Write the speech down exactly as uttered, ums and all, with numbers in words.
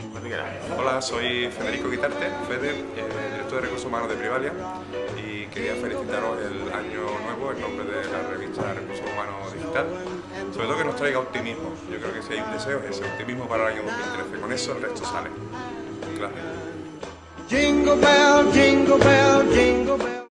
Cuando quieras. Hola, soy Federico Guitarte, Fede, eh, director de Recursos Humanos de Privalia, y quería felicitaros el año nuevo en nombre de la revista Recursos Humanos Digital. Sobre todo que nos traiga optimismo. Yo creo que si hay un deseo es ese optimismo para el año dos mil trece. Con eso el resto sale. Gracias. Jingle bell, jingle bell, jingle bell.